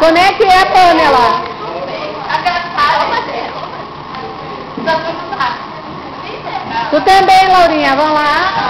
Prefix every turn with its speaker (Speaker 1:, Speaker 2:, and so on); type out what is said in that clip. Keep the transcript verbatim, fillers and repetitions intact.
Speaker 1: Como é que é, Pamela? Tu também, Laurinha, vamos lá.